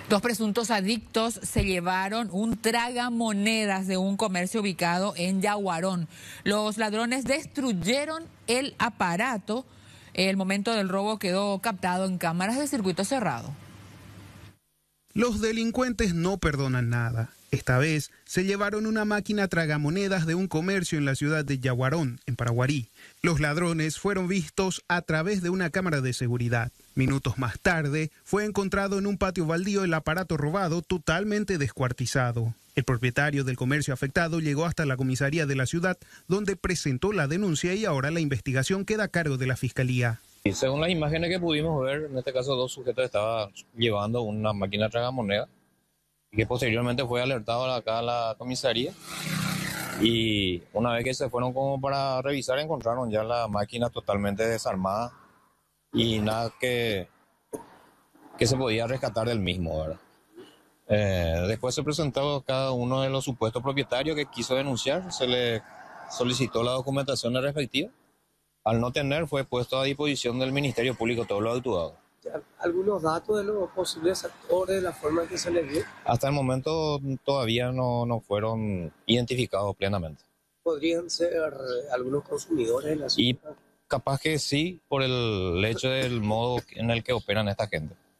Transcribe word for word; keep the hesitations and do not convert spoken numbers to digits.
Dos presuntos adictos se llevaron un tragamonedas de un comercio ubicado en Yaguarón. Los ladrones destruyeron el aparato. El momento del robo quedó captado en cámaras de circuito cerrado. Los delincuentes no perdonan nada. Esta vez se llevaron una máquina tragamonedas de un comercio en la ciudad de Yaguarón, en Paraguarí. Los ladrones fueron vistos a través de una cámara de seguridad. Minutos más tarde, fue encontrado en un patio baldío el aparato robado totalmente descuartizado. El propietario del comercio afectado llegó hasta la comisaría de la ciudad, donde presentó la denuncia y ahora la investigación queda a cargo de la Fiscalía. Y según las imágenes que pudimos ver, en este caso dos sujetos estaban llevando una máquina tragamonedas, que posteriormente fue alertado acá a la comisaría, y una vez que se fueron como para revisar encontraron ya la máquina totalmente desarmada y nada que, que se podía rescatar del mismo, ¿verdad? Eh, después se presentó cada uno de los supuestos propietarios que quiso denunciar, se le solicitó la documentación respectiva. Al no tener, fue puesto a disposición del Ministerio Público todo lo actuado. ¿Algunos datos de los posibles actores, de la forma en que se les vio? Hasta el momento todavía no, no fueron identificados plenamente. ¿Podrían ser algunos consumidores de la ciudad? Y capaz que sí, por el hecho del modo en el que operan esta gente.